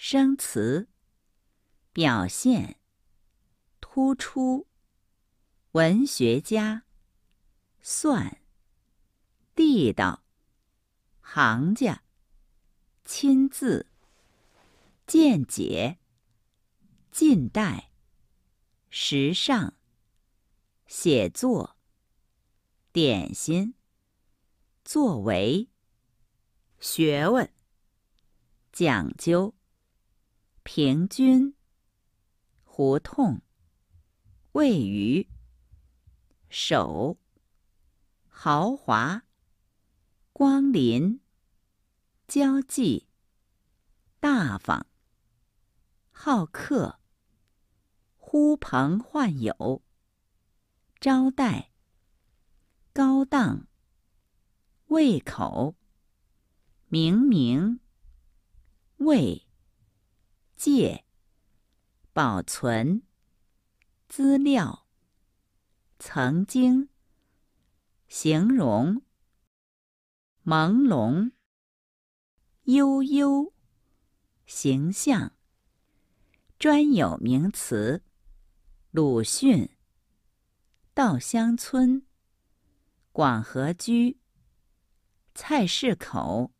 生词，表现，突出，文学家，算，地道，行家，亲自，见解，近代，时尚，写作，点心，作为，学问，讲究，平均，胡同，位于，手，豪华，光临，交际，大方，好客，呼朋唤友，招待，高档，胃口，明明，为，借，保存，资料，曾经，形容，朦胧，悠悠，形象，专有名词，鲁迅，稻香村，广和居，菜市口，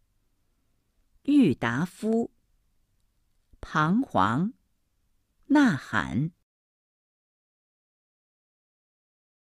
郁达夫，彷徨，呐喊。